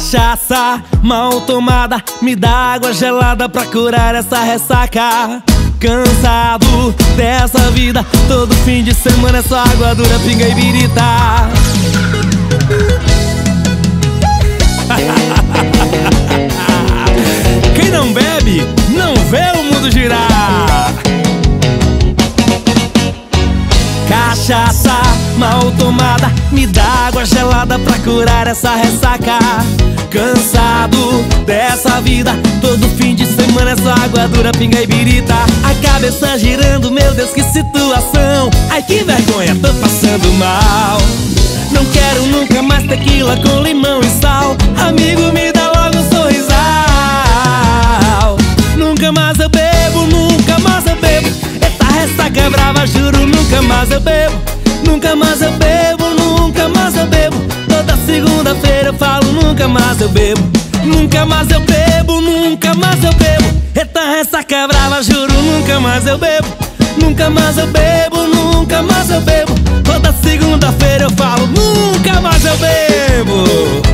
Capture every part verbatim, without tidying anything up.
Cachaça mal tomada me dá água gelada pra curar essa ressaca. Cansado dessa vida, todo fim de semana é só água dura, pinga e birita. Quem não bebe, não vê o mundo girar. Cachaça mal tomada me dá água gelada pra curar essa ressaca. Cansado dessa vida, todo fim de semana é só água dura, pinga e birita. A cabeça girando, meu Deus, que situação. Ai, que vergonha, tô passando mal. Não quero nunca mais tequila com limão e sal. Amigo, me dá logo um sorrisal. Nunca mais eu bebo, nunca mais eu bebo. Eita ressaca brava, juro, nunca mais eu bebo. Nunca mais eu bebo, nunca mais eu bebo. Toda segunda-feira eu falo, nunca mais eu bebo. Nunca mais eu bebo, nunca mais eu bebo. Eita ressaca brava, juro, nunca mais eu bebo. Nunca mais eu bebo, nunca mais eu bebo. Toda segunda-feira eu falo, nunca mais eu bebo.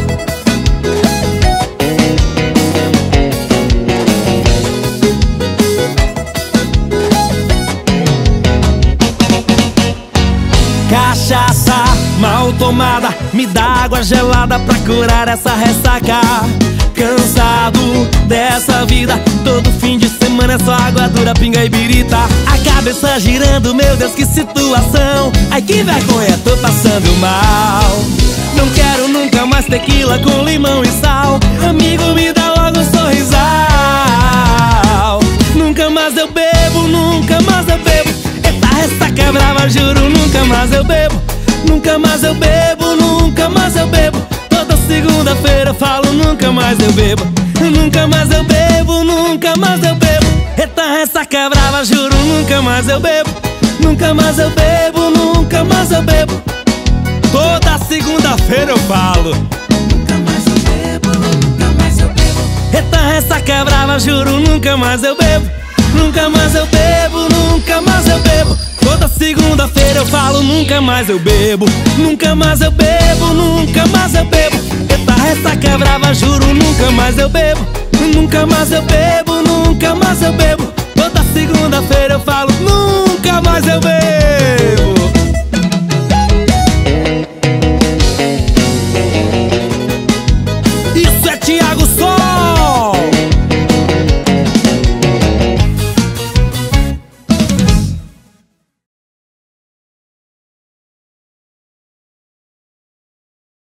Cachaça mal tomada me dá água gelada pra curar essa ressaca. Cansado dessa vida, todo fim de semana é só água dura, pinga e birita. A cabeça girando, meu Deus, que situação. Ai, que vergonha, tô passando mal. Não quero nunca mais tequila com limão e sal. Amigo, me dá logo um sorrisal. Nunca mais eu bebo, nunca mais eu bebo. Eita ressaca brava, juro, nunca mais eu bebo. Nunca mais eu bebo, nunca mais eu bebo. Toda segunda-feira eu falo, nunca mais eu bebo. Nunca mais eu bebo, nunca mais eu bebo. Eita ressaca brava, juro, nunca mais eu bebo. Nunca mais eu bebo, nunca mais eu bebo. Toda segunda-feira eu falo, nunca mais eu bebo, nunca mais eu bebo. eita ressaca brava, juro, nunca mais eu bebo. Nunca mais eu bebo, nunca mais eu bebo. Toda segunda-feira eu falo, nunca mais eu bebo. Nunca mais eu bebo, nunca mais eu bebo. Eita ressaca brava, juro, nunca mais eu bebo. Nunca mais eu bebo, nunca mais eu bebo. Toda segunda-feira eu falo, nunca mais eu